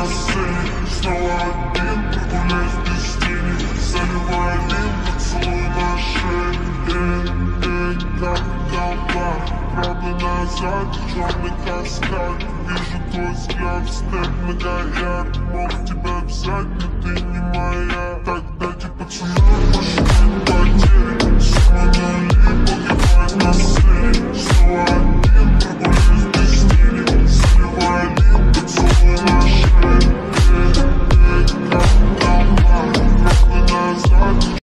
на сцене. Снова один, прогуляюсь без тени. Заливаю лим, поцелуй на шее. Как правда назад, черный каскад. Вижу твой взгляд, степ на гаяк. Мог тебя взять, но ты не моя.